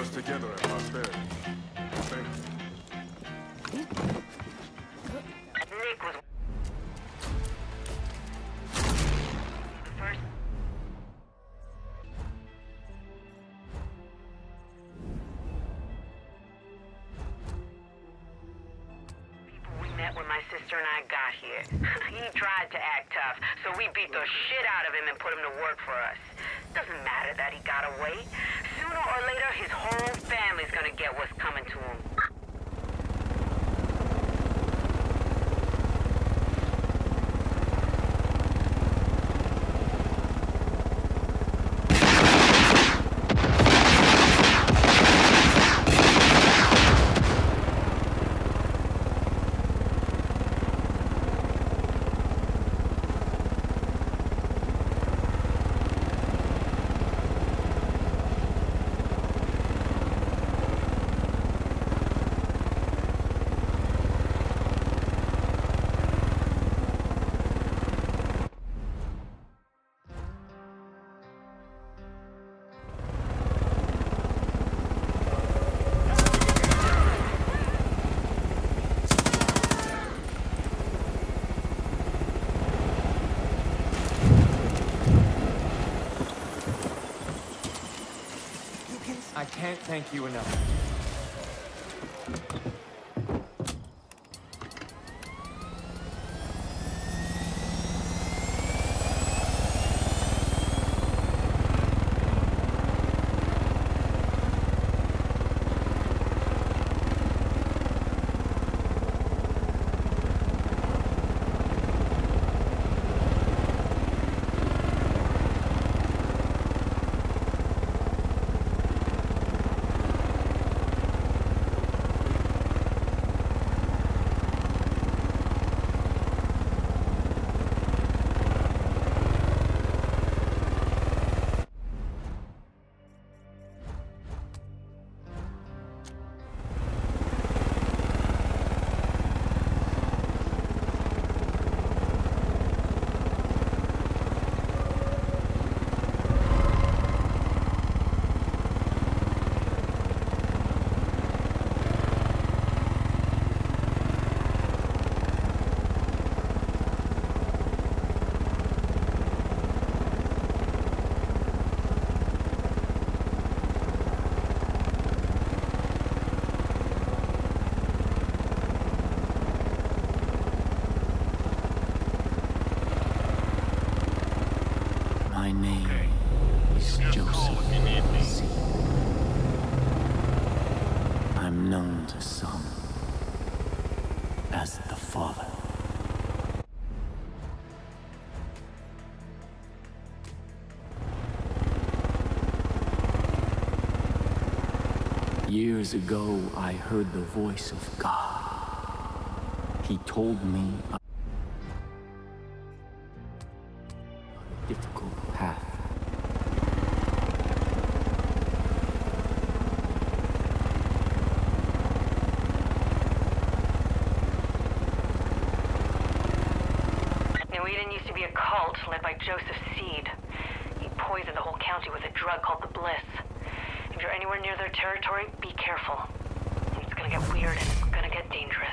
us together at prosperity. Thank you. Nick was the first. People we met when my sister and I got here. He tried to act tough, so we beat the shit out of him and put him to work for us. Doesn't matter that he got away. Sooner or later, his whole family's gonna get what's coming to him. I can't thank you enough. My name is Joseph C. I'm known to some as the Father. Years ago, I heard the voice of God. He told me a difficult path. New Eden used to be a cult led by Joseph Seed. He poisoned the whole county with a drug called the Bliss. If you're anywhere near their territory, be careful. It's gonna get weird and it's gonna get dangerous.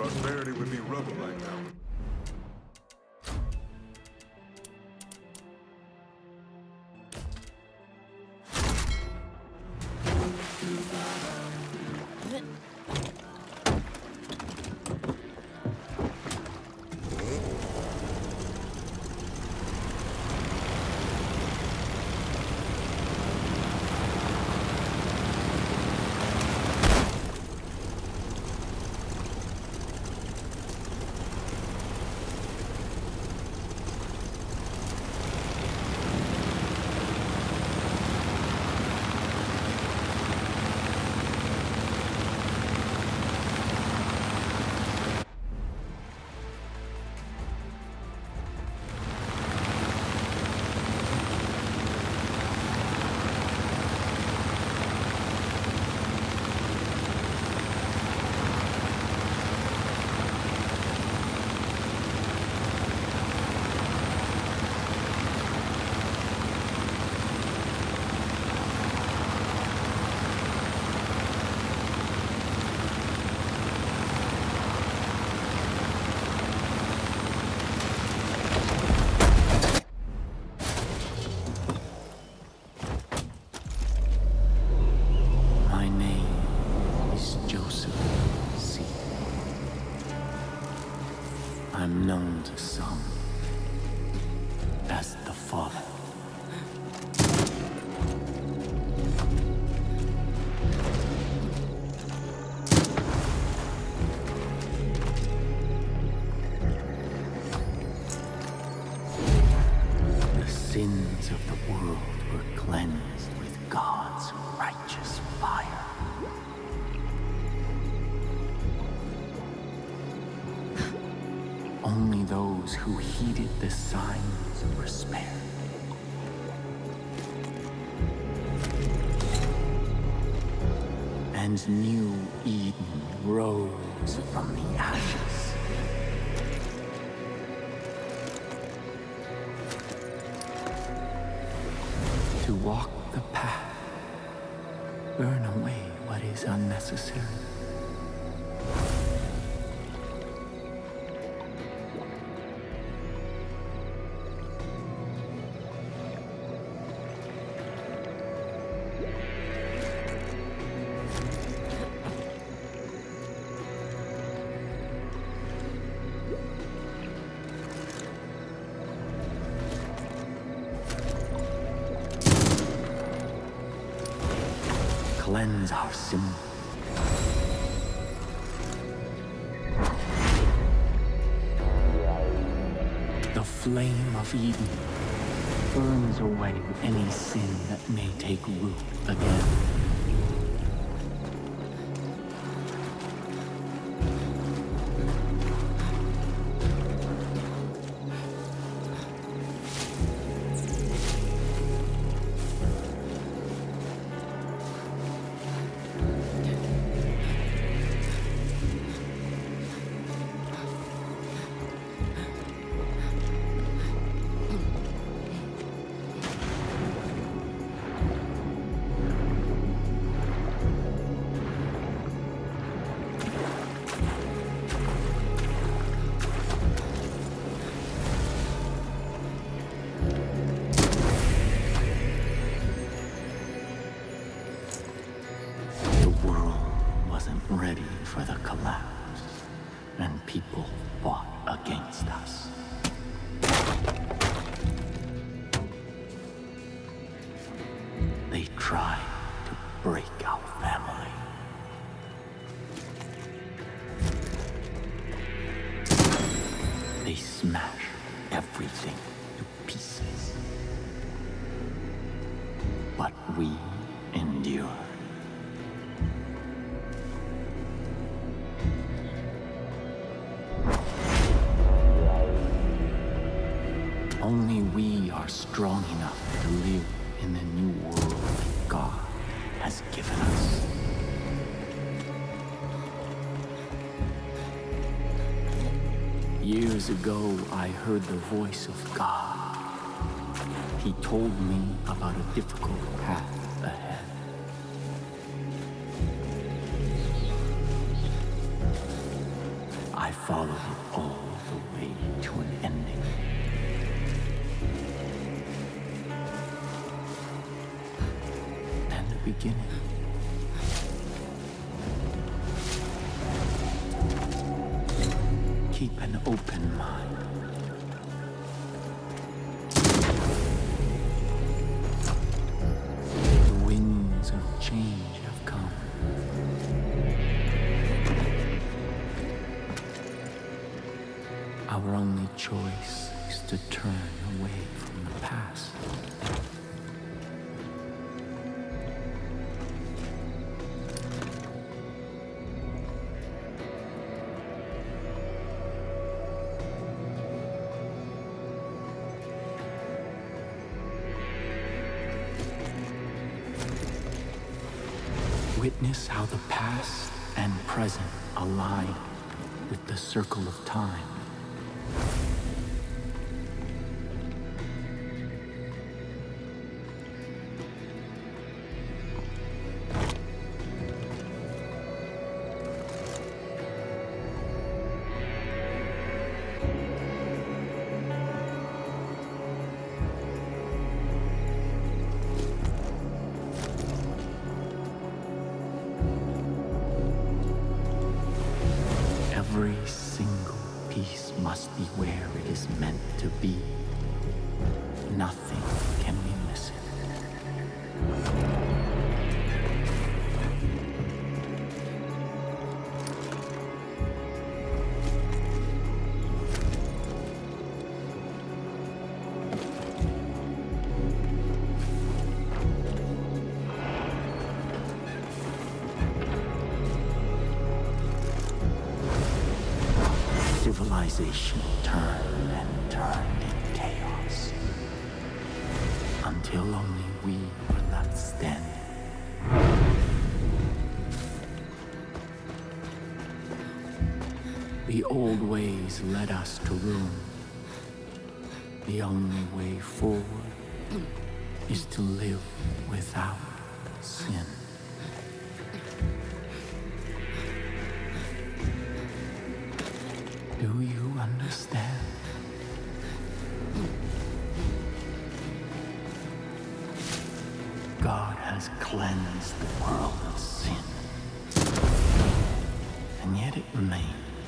Prosperity would be rubble right now. I'm known to some as the Father. The sins of the world were cleansed with God's righteous fire. Only those who heeded the signs were spared. And new Eden rose from the ashes. To walk the path, burn away what is unnecessary. Cleanse our sin. The flame of Eden burns away any sin that may take root again. Ready for the collapse, and people fought against us. They tried to break our family. They smashed everything to pieces. But we endured. Only we are strong enough to live in the new world that God has given us. Years ago, I heard the voice of God. He told me about a difficult path ahead. I followed it all the way to an ending. And a beginning. Keep an open mind. The winds of change have come. Our only choice is to turn away from the past. Witness how the past and present align with the circle of time. Every single piece must be where it is meant to be. Nothing can we miss it. Civilization turned and turned in chaos, until only we were left standing. The old ways led us to ruin. The only way forward is to live without sin. Do you understand? God has cleansed the world of sin, and yet it remains.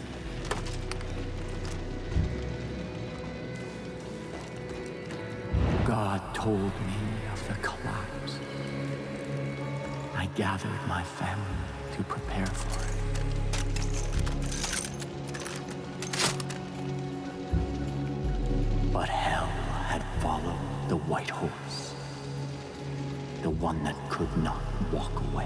God told me of the collapse. I gathered my family to prepare for it. But hell had followed the white horse, the one that could not walk away.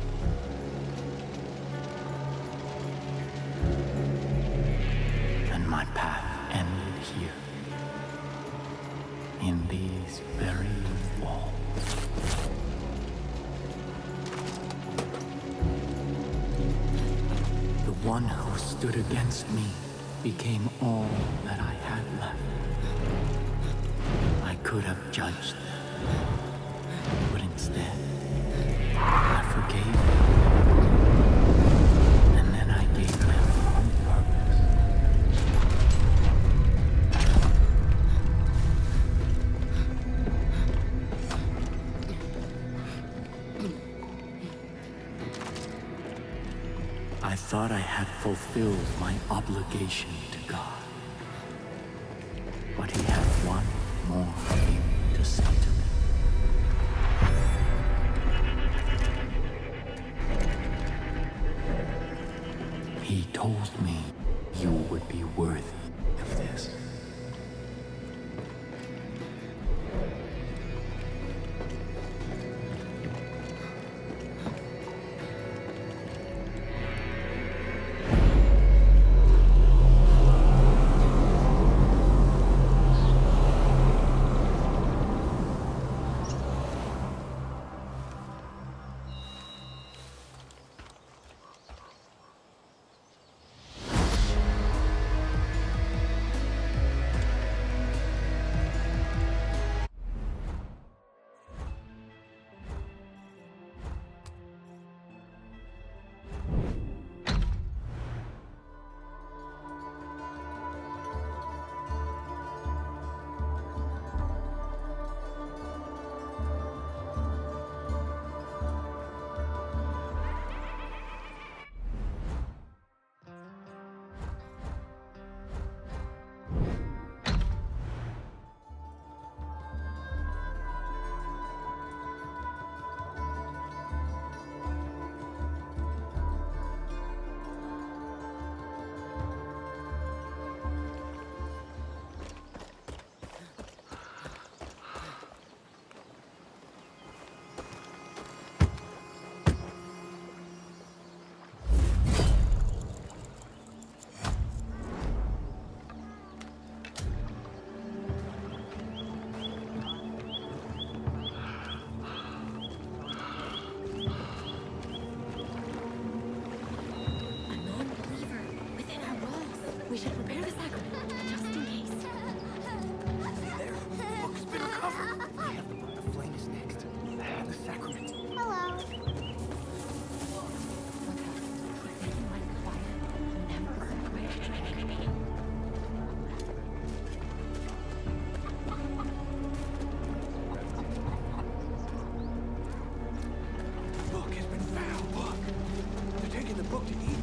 And my path ended here, in these very walls. The one who stood against me became all that I had left. I could have judged them, but instead, I forgave them, and then I gave them a new purpose. I thought I had fulfilled my obligation to God. But he had one more thing to say to me. He told me you would be worthy of this. We should prepare the sacrament, just in case. See there? The book's been recovered. We have to burn the flame is next. The sacrament. Hello. Making life quiet, never earthquake. Book has been found. Look. They're taking the book to Eden.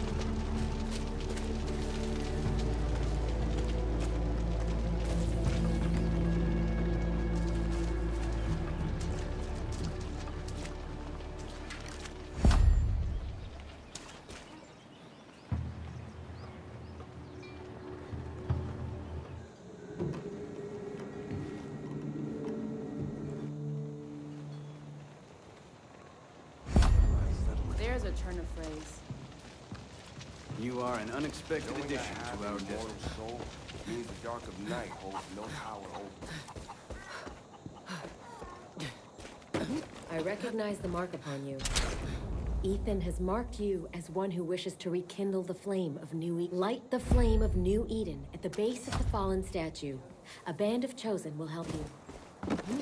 There's a turn of phrase. You are an unexpected Knowing addition I have to our an immortal destiny. soul means the dark of night holds no power over me. I recognize the mark upon you. Ethan has marked you as one who wishes to rekindle the flame of New Eden. Light the flame of New Eden at the base of the fallen statue. A band of chosen will help you.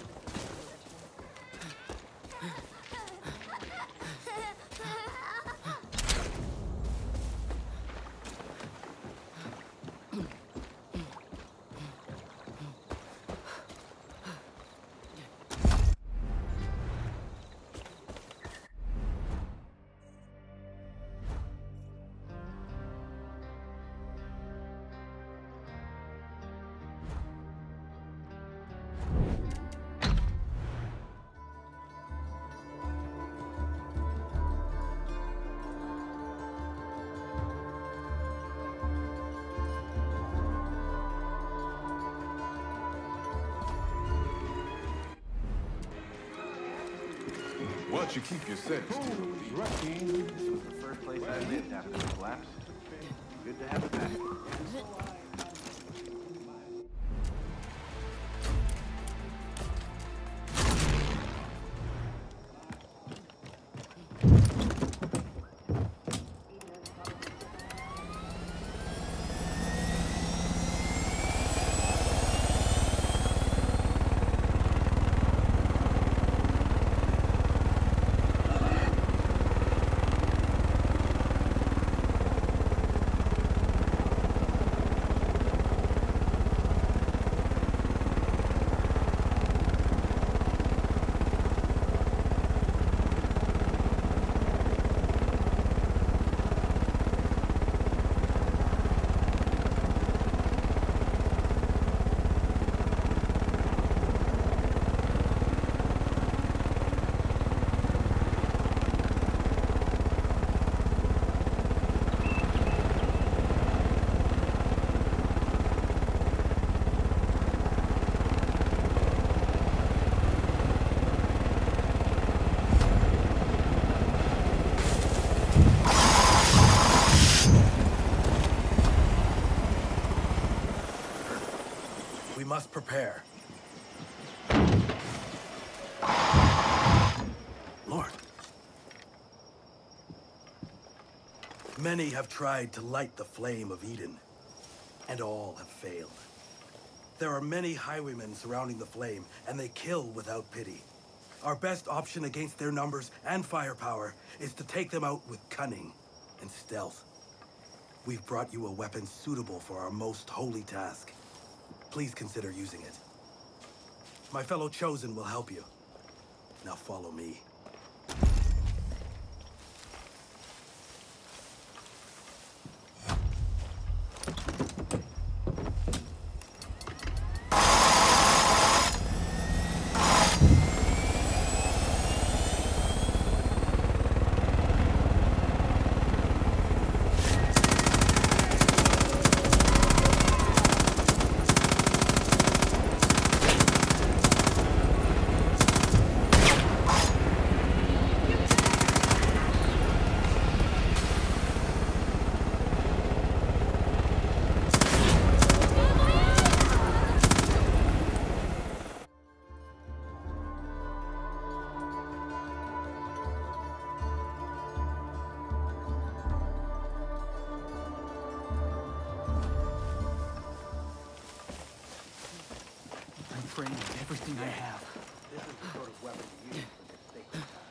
Why don't you keep your sentence to it? This was the first place I lived after the collapse. Good to have it back. We must prepare. Lord. Many have tried to light the flame of Eden, and all have failed. There are many highwaymen surrounding the flame, and they kill without pity. Our best option against their numbers and firepower is to take them out with cunning and stealth. We've brought you a weapon suitable for our most holy task. Please consider using it. My fellow Chosen will help you. Now follow me. training and everything I have. This is the sort of weapon you use for this sacred task.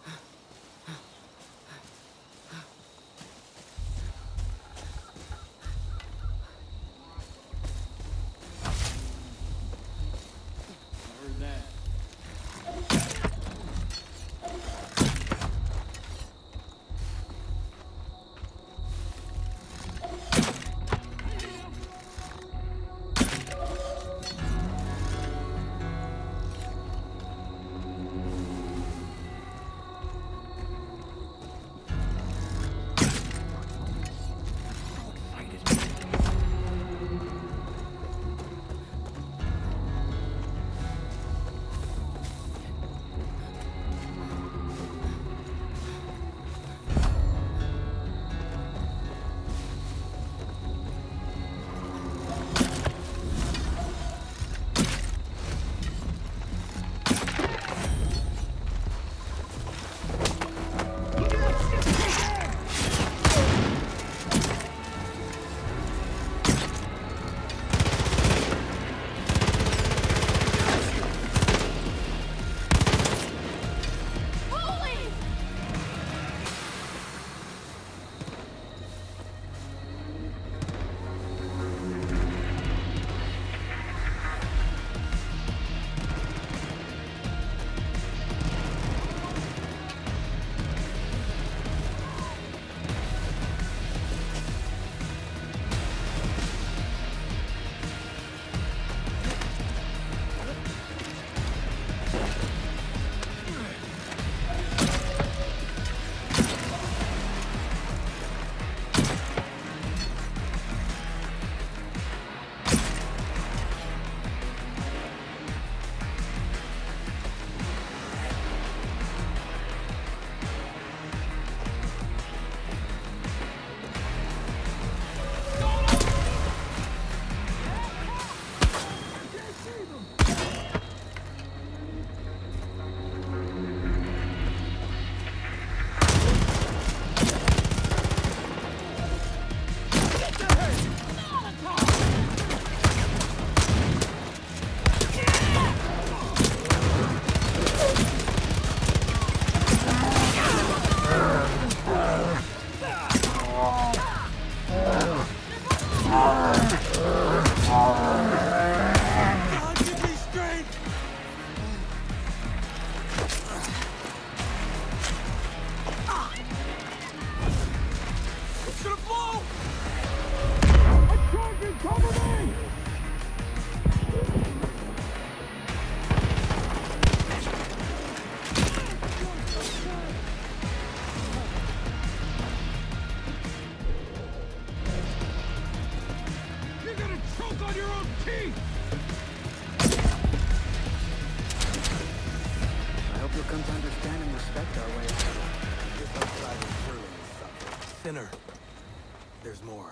Come to understand and respect our way. This outside is brewing something. Thinner. There's more.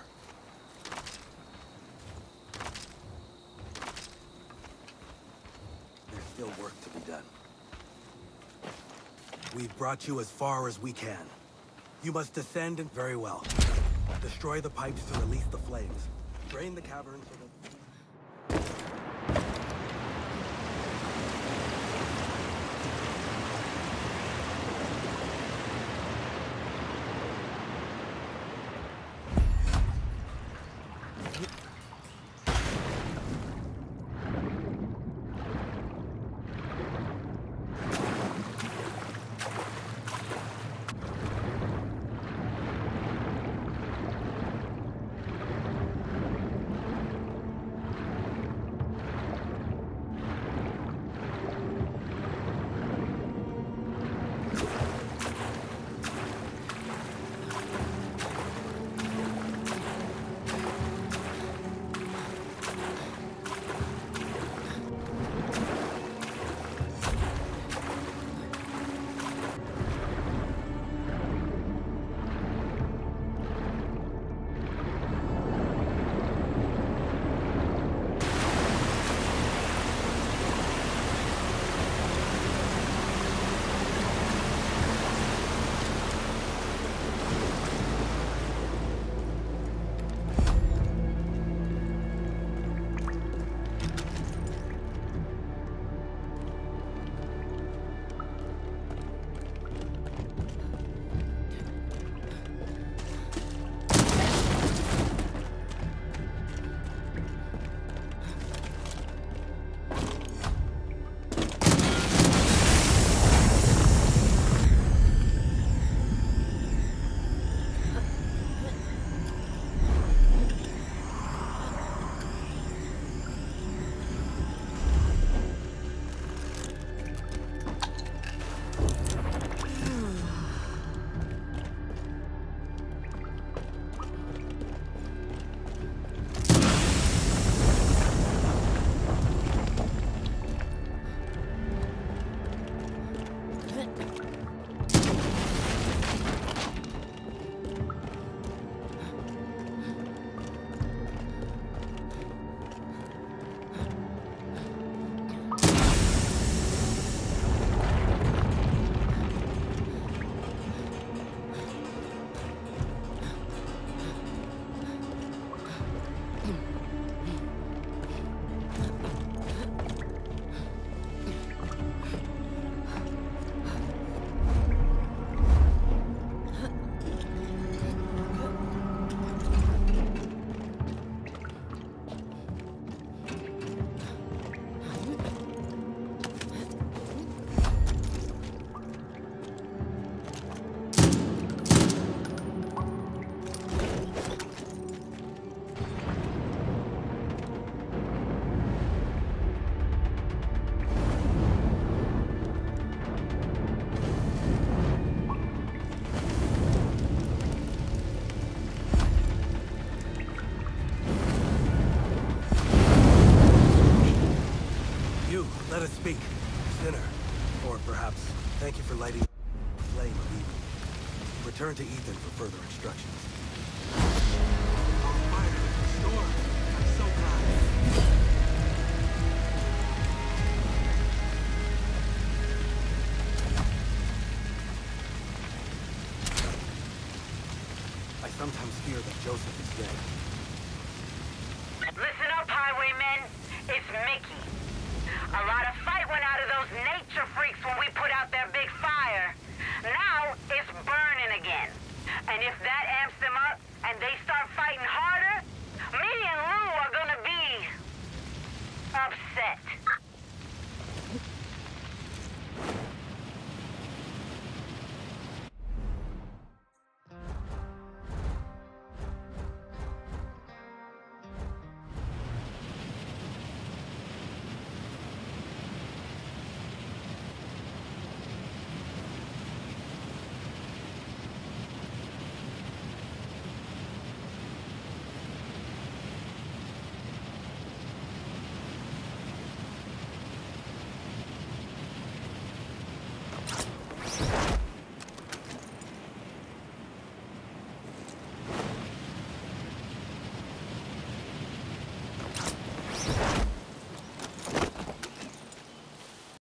There's still work to be done. We've brought you as far as we can. You must descend and very well. Destroy the pipes to release the flames. Drain the cavern so that... Thank you for lighting the flame of Eden. Return to Ethan for further instructions. Our fire is restored. I'm so glad. I sometimes fear that Joseph is dead. Listen up, highwaymen. It's Mickey. A lot of fight went out of those nature freaks when we put